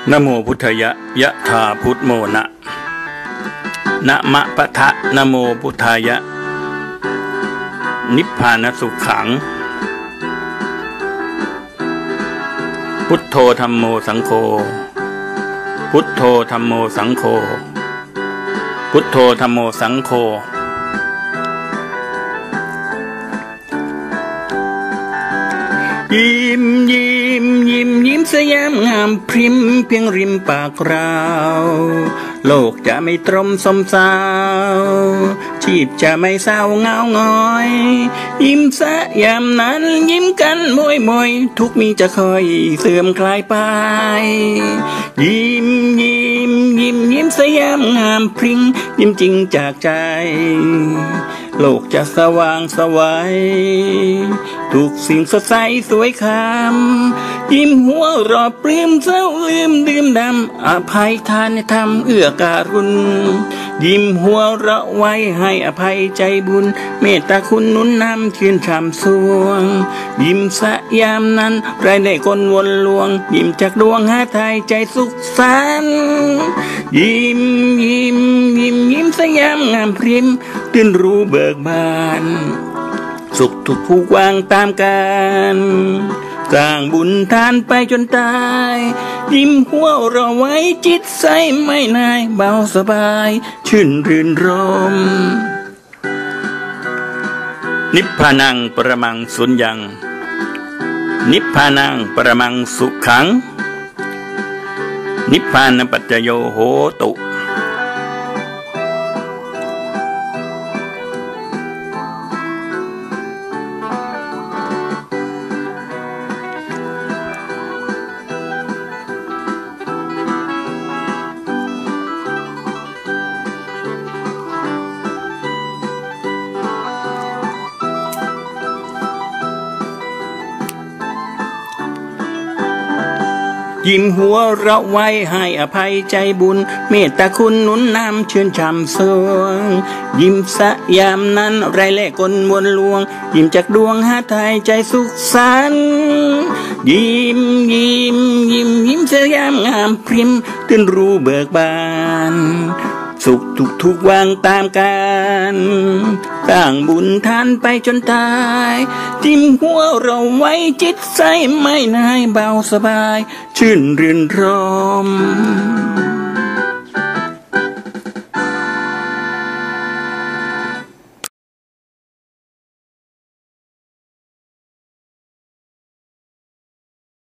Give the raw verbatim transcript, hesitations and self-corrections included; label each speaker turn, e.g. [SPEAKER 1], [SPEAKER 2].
[SPEAKER 1] นะโมพุทธยะยะถาพุทโมนะนะมะปะทะนะโมพุทธายะนิพพานสุขขังพุทโธธัมโมสังโฆพุทโธธัมโมสังโฆพุทโธธัมโมสังโฆยิ้มยิ้มยิ้มยิ้มสยามงามพริมเพียงริมปากเราโลกจะไม่ตรมสมสาวชีพจะไม่เศร้าเงาง้อยยิ้มสยามนั้นยิ้มกันมวยมวยทุกมีจะคอยเสื่อมคลายไปยิ้มยิ้มยิ้มยิ้มสยามงามพริ้งยิ้มจริงจากใจโลกจะสว่างสวัยทุกสิ่งสดใสสวยคำยิ้มหัวรอปลื้มเศร้าลืมดื่มดำอภัยทานธรรมเอื้อการุณยิ้มหัวเราะไว้ให้อภัยใจบุญเมตตาคุณนุนนำชื่นชมสวงยิ้มสยามนั้นไรได้คนวนลวงยิ้มจากดวงหาไทยใจสุขสันต์ยิ้มยิ้มยิ้มยิ้มสยามงามพริมตื่นรู้เบิกบานสุขทุกผู้วางตามกันสร้างบุญทานไปจนตายยิ้มหัวเราไว้จิตใสไม่นายเบาสบายชื่นรื่นรมนิพพานังปรมังสุญญังนิพพานังปรมังสุขังนิพพานปัจจโยโหตุยิ้มหัวเราะไว้ให้อภัยใจบุญเมตตาคุณหนุนนำชื่นชมสวงยิ้มสยามนั้นไรแลกลมวลลวงยิ้มจากดวงหาไทยใจสุขสันต์ยิ้มยิ้มยิ้มยิ้มสยามงามพริมตื่นรู้เบิกบานสุขทุกทุกวางตามกันสร้างบุญทานไปจนตายจิ้มหัวเราไว้จิตใสไม่นายเบาสบายชื่นรื่นรม